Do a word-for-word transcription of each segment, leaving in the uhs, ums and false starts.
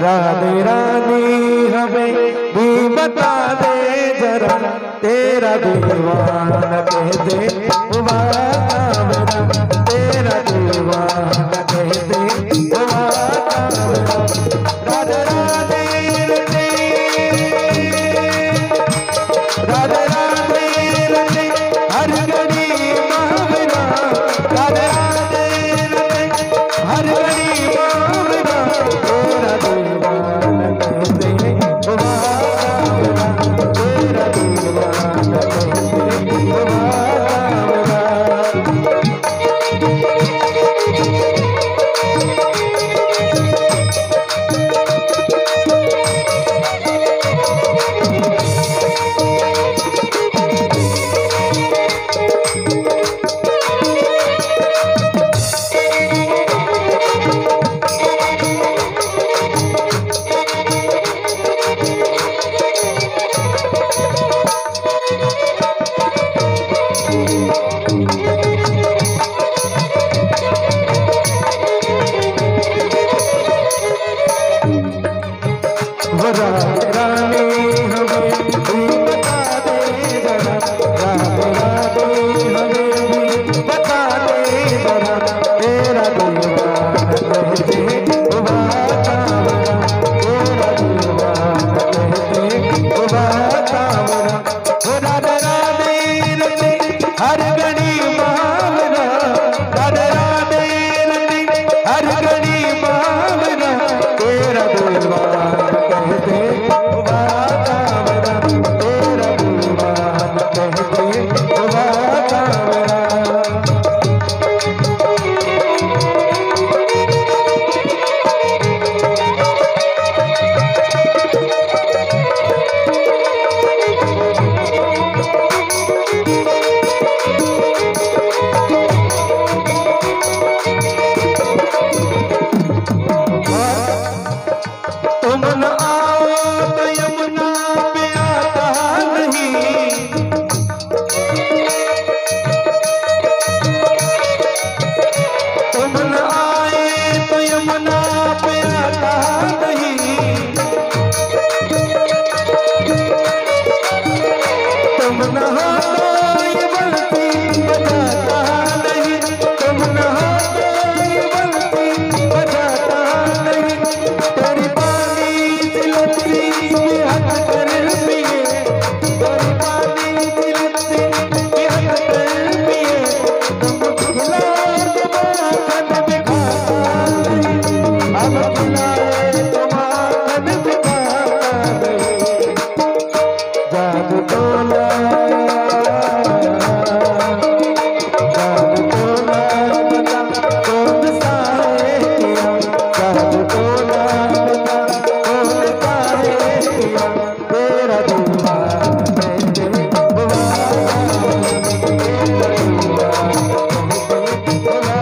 राधे रानी हमें भी बता दे जरा, तेरा दीवाना कह दे हुआ कामना, तेरा दीवाना कह दे हुआ कामना। राधे राधे रते, राधे राधे रते हर घड़ी मावना, राधे राधे रते हर घड़ी मावना, तेरा दीवाना कह दे हुआ कामना, तेरा दीवाना कह दे हुआ कामना। रानी हमें भी बता दे जरा, राधे राधे हमें भी बता दे जरा, तेरा दीवाना कह दे हुआ कामना, तेरा दीवाना कह दे हुआ कामना। हो राधे राधे रते हर घड़ी मावना, राधे राधे रते हर घड़ी मावना, तेरा दीवाना कह दे हुआ कामना, तेरा दीवाना कह दे हुआ कामना। तुम न आओ तो यमुना पे आता नहीं, तुम न आए तो यमुना पे आता नहीं, तुम न हो तो ये बंसी बजाता नहीं, तुम न हो तो ये बंसी बजाता नहीं, तेरी पानी की लस्सी की हद कर पिए, तेरी पानी की लस्सी की हद कर पिए, तुम खिलाए तुम आँखन दिखाता नहीं, अब खिलाए तुम आँखन दिखाता नहीं। जादू टोला, जादू टोला बता कौन सा है किया, जादू टोला बता कौन सा है किया, तेरा दीवाना कह दे हुआ कामना, तेरा दीवाना कह दे हुआ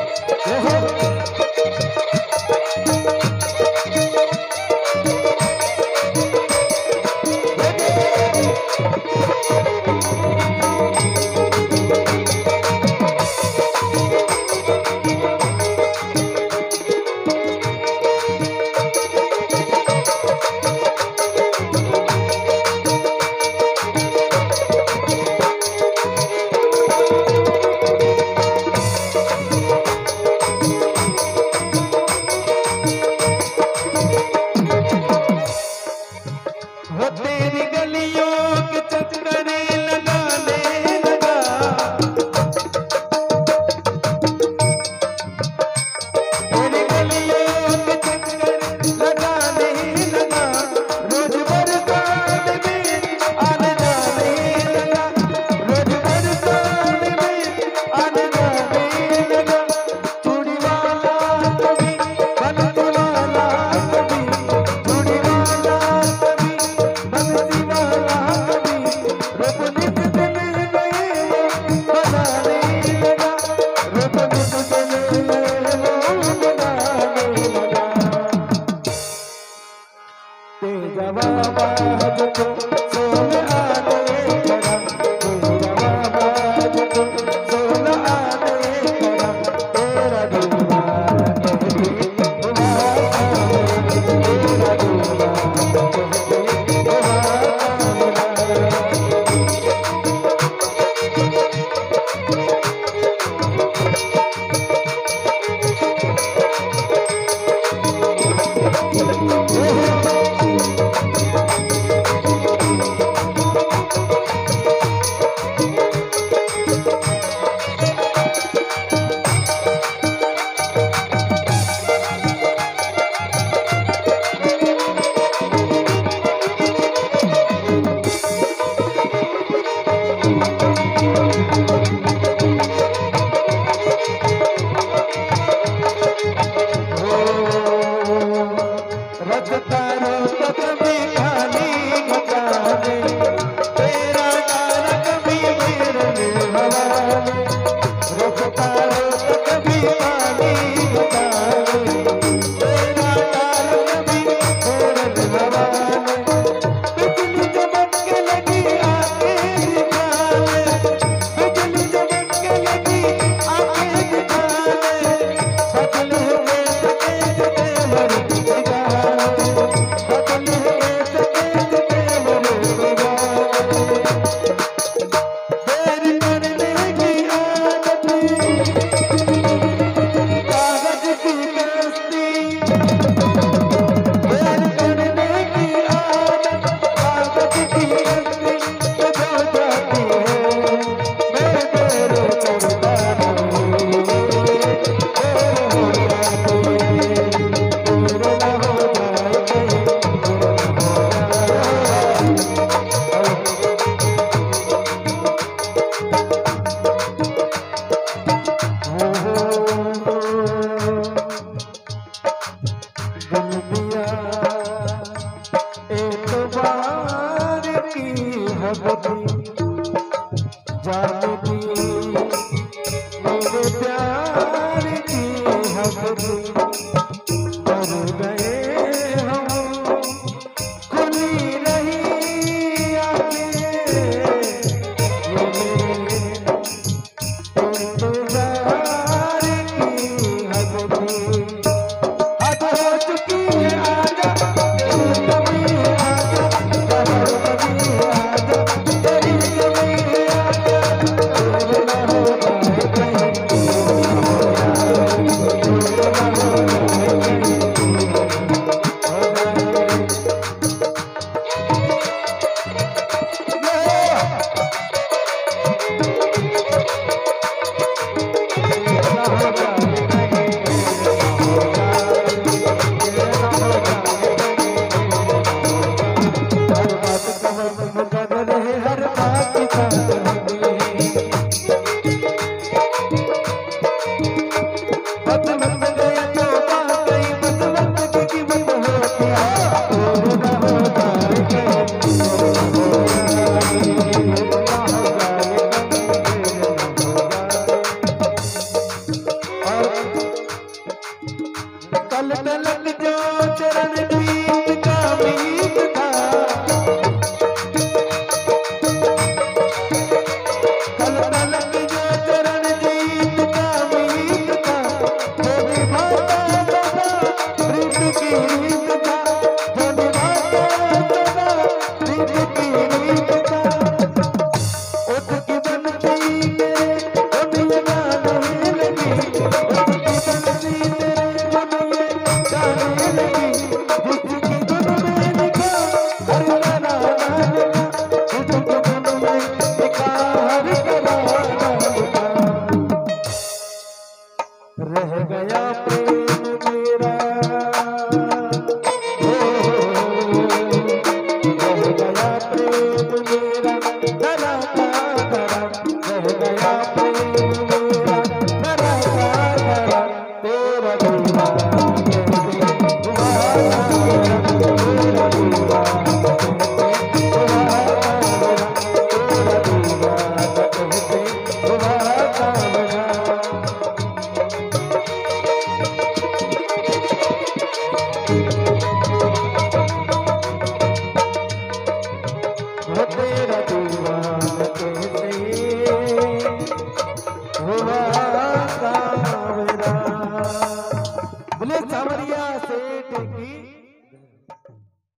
कामना। तेरा बाबा तुझको सोन आने करा, तेरा बाबा तुझको सोन आने करा, तेरा दीवाना कहते तेरा दीवाना कहते हुआ कांवरा। बोले सावरिया सेठ की